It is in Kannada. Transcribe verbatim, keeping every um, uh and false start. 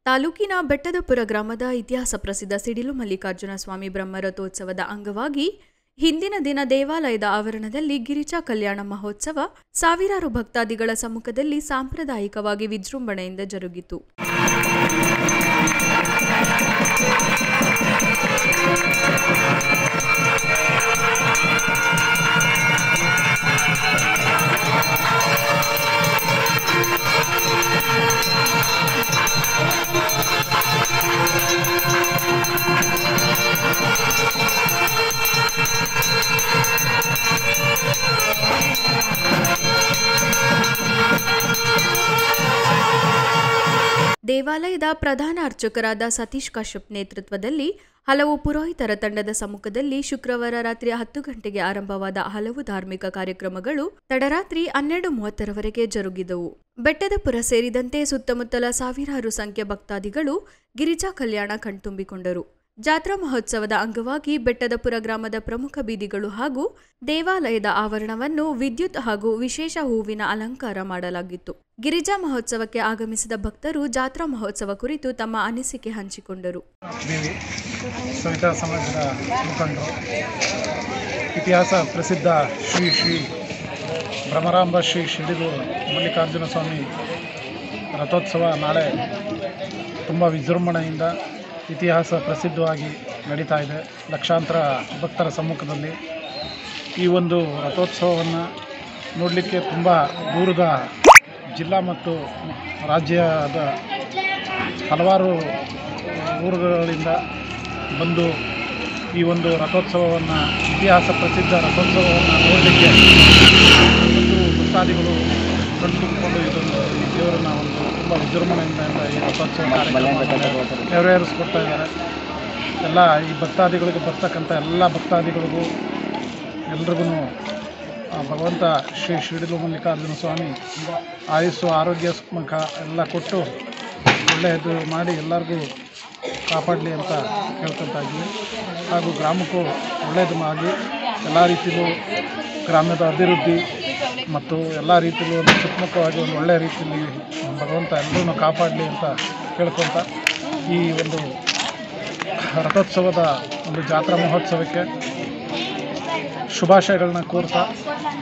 ತಾಲೂಕಿನ ಬೆಟ್ಟದಪುರ ಗ್ರಾಮದ ಇತಿಹಾಸ ಪ್ರಸಿದ್ಧ ಸಿಡಿಲು ಮಲ್ಲಿಕಾರ್ಜುನ ಸ್ವಾಮಿ ಬ್ರಹ್ಮರಥೋತ್ಸವದ ಅಂಗವಾಗಿ ಹಿಂದಿನ ದಿನ ದೇವಾಲಯದ ಆವರಣದಲ್ಲಿ ಗಿರಿಜಾ ಕಲ್ಯಾಣ ಮಹೋತ್ಸವ ಸಾವಿರಾರು ಭಕ್ತಾದಿಗಳ ಸಮ್ಮುಖದಲ್ಲಿ ಸಾಂಪ್ರದಾಯಿಕವಾಗಿ ವಿಜೃಂಭಣೆಯಿಂದ ಜರುಗಿತು. ದೇವಾಲಯದ ಪ್ರಧಾನ ಅರ್ಚಕರಾದ ಸತೀಶ್ ಕಶ್ಯಪ್ ನೇತೃತ್ವದಲ್ಲಿ ಹಲವು ಪುರೋಹಿತರ ತಂಡದ ಸಮ್ಮುಖದಲ್ಲಿ ಶುಕ್ರವಾರ ರಾತ್ರಿ ಹತ್ತು ಗಂಟೆಗೆ ಆರಂಭವಾದ ಹಲವು ಧಾರ್ಮಿಕ ಕಾರ್ಯಕ್ರಮಗಳು ತಡರಾತ್ರಿ ಹನ್ನೆರಡು ಮೂವತ್ತರವರೆಗೆ ಜರುಗಿದವು. ಬೆಟ್ಟದಪುರ ಸೇರಿದಂತೆ ಸುತ್ತಮುತ್ತಲ ಸಾವಿರಾರು ಸಂಖ್ಯೆ ಭಕ್ತಾದಿಗಳು ಗಿರಿಜಾ ಕಲ್ಯಾಣ ಕಣ್ತುಂಬಿಕೊಂಡರು. ಜಾತ್ರಾ ಮಹೋತ್ಸವದ ಅಂಗವಾಗಿ ಬೆಟ್ಟದಪುರ ಗ್ರಾಮದ ಪ್ರಮುಖ ಬೀದಿಗಳು ಹಾಗೂ ದೇವಾಲಯದ ಆವರಣವನ್ನು ವಿದ್ಯುತ್ ಹಾಗೂ ವಿಶೇಷ ಹೂವಿನ ಅಲಂಕಾರ ಮಾಡಲಾಗಿತ್ತು. ಗಿರಿಜಾ ಮಹೋತ್ಸವಕ್ಕೆ ಆಗಮಿಸಿದ ಭಕ್ತರು ಜಾತ್ರಾ ಮಹೋತ್ಸವ ಕುರಿತು ತಮ್ಮ ಅನಿಸಿಕೆ ಹಂಚಿಕೊಂಡರು. ಸವಿತಾ ಸಮಾಜದ ಮುಖಂಡರು, ಇತಿಹಾಸ ಪ್ರಸಿದ್ಧ ಶ್ರೀ ಶ್ರೀ ಭ್ರಮರಾಂಬ ಶ್ರೀ ಶಿಡಿಲು ಮಲ್ಲಿಕಾರ್ಜುನ ಸ್ವಾಮಿ ರಥೋತ್ಸವ ನಾಳೆ ತುಂಬ ವಿಜೃಂಭಣೆಯಿಂದ ಇತಿಹಾಸ ಪ್ರಸಿದ್ಧವಾಗಿ ನಡೀತಾ ಇದೆ. ಲಕ್ಷಾಂತರ ಭಕ್ತರ ಸಮ್ಮುಖದಲ್ಲಿ ಈ ಒಂದು ರಥೋತ್ಸವವನ್ನು ನೋಡಲಿಕ್ಕೆ ತುಂಬ ದೂರದ ಜಿಲ್ಲಾ ಮತ್ತು ರಾಜ್ಯದ ಹಲವಾರು ಊರುಗಳಿಂದ ಬಂದು ಈ ಒಂದು ರಥೋತ್ಸವವನ್ನು ಇತಿಹಾಸ ಪ್ರಸಿದ್ಧ ರಥೋತ್ಸವವನ್ನು ನೋಡಲಿಕ್ಕೆ ಒಂದು ಭಕ್ತಾದಿಗಳು ಕಣ್ತುಂಬಿಕೊಂಡು ಇದೊಂದು ಈ ದೇವರನ್ನ ಒಂದು ತುಂಬ ವಿಜೃಂಭಣೆಯಿಂದ ಈ ರಥೋತ್ಸವ ನೆರವೇರಿಸ್ಕೊಡ್ತಾ ಇದ್ದಾರೆ. ಎಲ್ಲ ಈ ಭಕ್ತಾದಿಗಳಿಗೆ ಬರ್ತಕ್ಕಂಥ ಎಲ್ಲ ಭಕ್ತಾದಿಗಳಿಗೂ ಎಲ್ರಿಗೂ ಭಗವಂತ ಶ್ರೀ ಶಿಡಿಲು ಮಲ್ಲಿಕಾರ್ಜುನ ಸ್ವಾಮಿ ಆಯುಸ್ಸು ಆರೋಗ್ಯ ಸುಖ ಎಲ್ಲ ಕೊಟ್ಟು ಒಳ್ಳೆಯದು ಮಾಡಿ ಎಲ್ಲರಿಗೂ ಕಾಪಾಡಲಿ ಅಂತ ಕೇಳ್ಕೊತಾ ಇದ್ದೀವಿ. ಹಾಗೂ ಗ್ರಾಮಕ್ಕೂ ಒಳ್ಳೆಯದು ಮಾಡಿ ಎಲ್ಲ ರೀತಿಯಲ್ಲೂ ಗ್ರಾಮದ ಅಭಿವೃದ್ಧಿ ಮತ್ತು ಎಲ್ಲ ರೀತಿಯಲ್ಲೂ ಒಂದು ಸುಖಮುಖವಾಗಿ ಒಂದು ಒಳ್ಳೆಯ ರೀತಿಯಲ್ಲಿ ಭಗವಂತ ಎಲ್ಲರೂ ಕಾಪಾಡಲಿ ಅಂತ ಕೇಳ್ಕೊತ ಈ ಒಂದು ರಥೋತ್ಸವದ ಒಂದು ಜಾತ್ರಾ ಮಹೋತ್ಸವಕ್ಕೆ ಶುಭಾಶಯಗಳನ್ನ ಕೋರ್ತಾ